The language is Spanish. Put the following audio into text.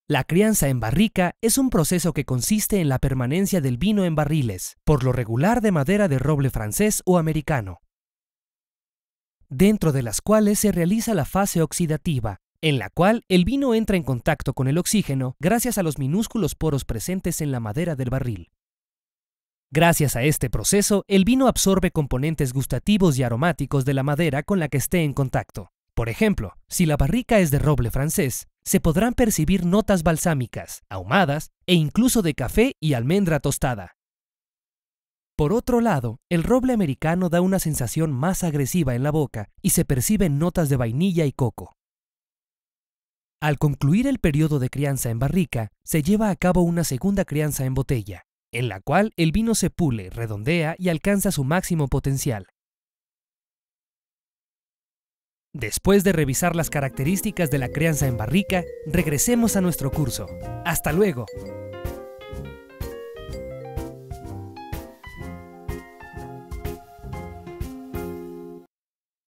La crianza en barrica es un proceso que consiste en la permanencia del vino en barriles, por lo regular de madera de roble francés o americano, dentro de las cuales se realiza la fase oxidativa, en la cual el vino entra en contacto con el oxígeno gracias a los minúsculos poros presentes en la madera del barril. Gracias a este proceso, el vino absorbe componentes gustativos y aromáticos de la madera con la que esté en contacto. Por ejemplo, si la barrica es de roble francés, se podrán percibir notas balsámicas, ahumadas e incluso de café y almendra tostada. Por otro lado, el roble americano da una sensación más agresiva en la boca y se perciben notas de vainilla y coco. Al concluir el periodo de crianza en barrica, se lleva a cabo una segunda crianza en botella, en la cual el vino se pule, redondea y alcanza su máximo potencial. Después de revisar las características de la crianza en barrica, regresemos a nuestro curso. ¡Hasta luego!